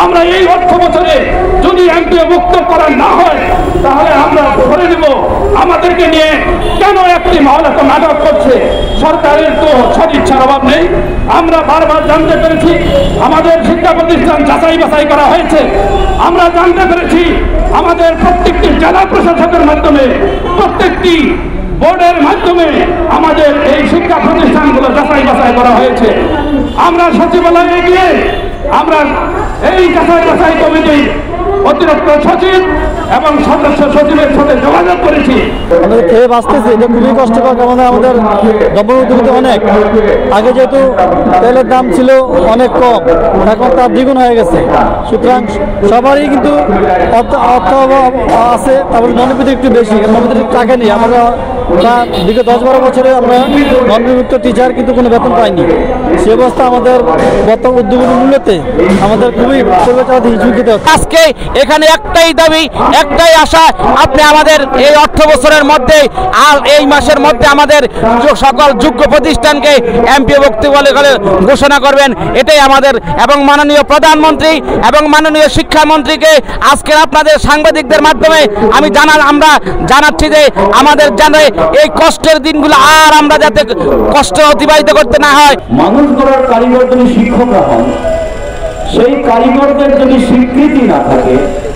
আমরা এই অর্থ বছরে যদি এমপিও মুক্ত করা না হয় তাহলে আমরা ধরে নেব আমাদেরকে নিয়ে কেন একটি মহল এত নাটক করছে। সরকারের তো সদিচ্ছার অভাব নেই। আমরা বারবার জানতে পেরেছি আমাদের শিক্ষা প্রতিষ্ঠান যাচাই বাছাই করা হয়েছে। আমরা জানতে পেরেছি আমাদের প্রত্যেকটি জেলা প্রশাসকের মাধ্যমে, প্রত্যেকটি বোর্ডের মাধ্যমে আমাদের এই শিক্ষা প্রতিষ্ঠানগুলো যাচাই বাছাই করা হয়েছে। আমরা সচিবালয়ে গিয়ে আমরা এই যাচাই কমিটি অতিরিক্ত সচিব এবং সদস্য সচিবের সাথে যোগাযোগ করেছি। আমাদের খেয়ে বাঁচতেছে, এটা খুবই কষ্টকর। কারণ আমাদের দ্রব্যমূল্য অনেক, আগে যেহেতু তেলের দাম ছিল অনেক কম, এখন তার দ্বিগুণ হয়ে গেছে। সুতরাং সবারই কিন্তু অর্থ আছে, তারপরে ননবিধি একটু বেশি, ননবিধি টাকা নেই। আমরা বিগত 10-12 বছরে আমরা ননবিভুক্ত টিচার কিন্তু কোনো বেতন পাইনি। সে অবস্থা আমাদের বর্তমান উদ্যোগের মূল্যতে আমাদের খুবই ঝুঁকিতে হচ্ছে। আজকে এখানে একটাই দাবি, একটাই আশা, আপনি আমাদের এই অর্থ বছরের মধ্যে আর এই মাসের মধ্যে আমাদের সকল যোগ্য প্রতিষ্ঠানকে এমপিওভুক্ত বলে ঘোষণা করবেন, এটাই আমাদের। এবং মাননীয় প্রধানমন্ত্রী এবং মাননীয় শিক্ষামন্ত্রীকে আজকের আপনাদের সাংবাদিকদের মাধ্যমে আমরা জানাচ্ছি যে আমাদের জানে এই কষ্টের দিনগুলো আর আমরা যাতে কষ্ট অতিবাহিত করতে না হয়। মানুষ গড়ার কারিগর যদি শিক্ষকরা হন, সেই কারিগরদের যদি স্বীকৃতি না থাকে,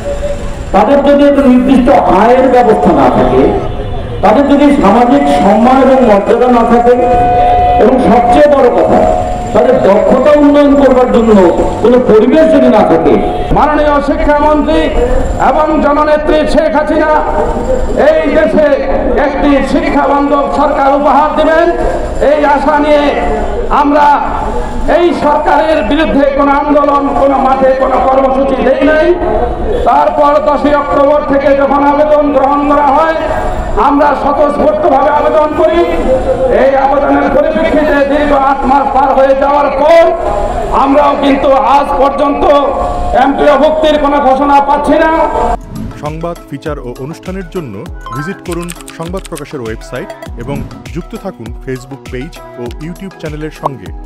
তাদের যদি একটা নির্দিষ্ট আয়ের ব্যবস্থা না থাকে, তাদের যদি সামাজিক সম্মান এবং মর্যাদা না থাকে, এবং সবচেয়ে বড় কথা তাদের দক্ষতা উন্নয়ন করবার জন্য কোনো পরিবেশ যদি না থাকে। মাননীয় শিক্ষামন্ত্রী এবং জননেত্রী শেখ হাসিনা এই দেশে একটি শিক্ষা বান্ধব সরকার উপহার দেবেন, এই আশা নিয়ে আমরা এই সরকারের বিরুদ্ধে কোনো আন্দোলন, কোনো মাঠে কোনো কর্মসূচি দেই নাই। তারপর 10ই অক্টোবর থেকে যখন আবেদন গ্রহণ করা হয়, আমরা স্বতঃস্ফূর্তভাবে আবেদন করি। এই আবেদনের পরিপ্রেক্ষিতে দীর্ঘ 8 মাস পার হয়ে যাওয়ার পর আমরাও কিন্তু আজ পর্যন্ত এমপিওভুক্তির কোনো ঘোষণা পাচ্ছি না। সংবাদ, ফিচার ও অনুষ্ঠানের জন্য ভিজিট করুন সংবাদ প্রকাশের ওয়েবসাইট এবং যুক্ত থাকুন ফেসবুক পেজ ও ইউটিউব চ্যানেলের সঙ্গে।